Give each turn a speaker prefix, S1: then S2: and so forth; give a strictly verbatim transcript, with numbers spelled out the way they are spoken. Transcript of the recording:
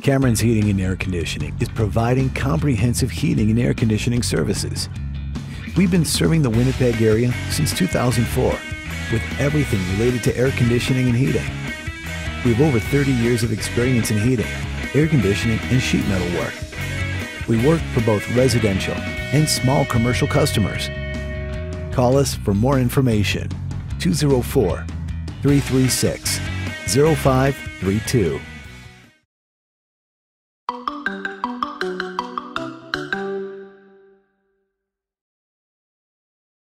S1: Cameron's Heating and Air Conditioning is providing comprehensive heating and air conditioning services. We've been serving the Winnipeg area since two thousand four with everything related to air conditioning and heating. We have over thirty years of experience in heating, air conditioning, and sheet metal work. We work for both residential and small commercial customers. Call us for more information. two oh four, three three six, oh five three two.